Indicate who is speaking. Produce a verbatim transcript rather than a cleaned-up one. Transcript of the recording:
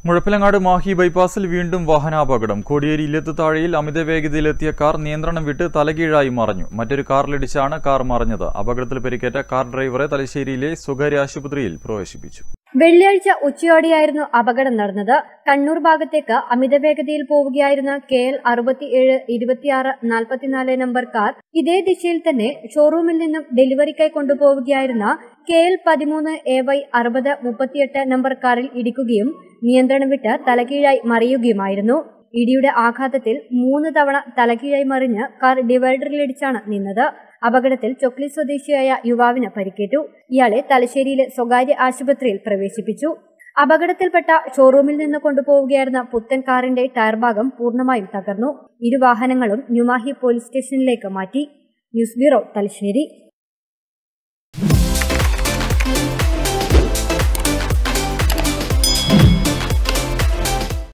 Speaker 1: മുഴപ്പിലങ്ങാട് മാഹി ബൈപ്പാസിൽ വീണ്ടും വാഹനാപകടം. കോടിയേരി ഇല്ലത്തുതാഴയിൽ അമിത വേഗതയിലെത്തിയ കാർ നിയന്ത്രണം വിട്ട് തലകീഴായി മറിഞ്ഞു. മറ്റൊരു കാറിലിടിച്ചാണ് കാർ മറിഞ്ഞത്. അപകടത്തിൽ പരിക്കേറ്റ കാർ ഡ്രൈവറെ തലശ്ശേരിയിലെ സ്വകാര്യ ആശുപത്രിയിൽ പ്രവേശിപ്പിച്ചു.
Speaker 2: വെള്ളിയാഴ്ച ഉച്ചയോടെയായിരുന്നു അപകടം നടന്നത്. കണ്ണൂർ ഭാഗത്തേക്ക് അമിത വേഗതയിൽ പോവുകയായിരുന്ന കെ എൽ അറുപത്തിയേഴ് ഇരുപത്തിയാറ് നാൽപ്പത്തിനാല് നമ്പർ കാർ ഇതേ ദിശയിൽ തന്നെ ഷോറൂമിൽ നിന്നും ഡെലിവറിക്കായി കൊണ്ടുപോവുകയായിരുന്ന കെ എൽ പതിമൂന്ന് എ വൈ അറുപത് മുപ്പത്തിയെട്ട് നമ്പർ കാറിൽ ഇടിക്കുകയും നിയന്ത്രണം വിട്ട് തലകീഴായി മറിയുകയുമായിരുന്നു. ഇടിയുടെ ആഘാതത്തിൽ മൂന്ന് തവണ തലകീഴായി മറിഞ്ഞ് കാർ ഡിവൈഡറിലിടിച്ചാണ് നിന്നത്. അപകടത്തിൽ ചൊക്ലി സ്വദേശിയായ യുവാവിന് പരിക്കേറ്റു. ഇയാളെ തലശ്ശേരിയിലെ സ്വകാര്യ ആശുപത്രിയിൽ പ്രവേശിപ്പിച്ചു. അപകടത്തിൽപ്പെട്ട ഷോറൂമിൽ നിന്ന് കൊണ്ടുപോവുകയായിരുന്ന പുത്തൻ കാറിന്റെ ടയർ ഭാഗം പൂർണ്ണമായും തകർന്നു. ഇരുവാഹനങ്ങളും ന്യൂമാഹി പോലീസ് സ്റ്റേഷനിലേക്ക് മാറ്റി. News bureau, Thalassery.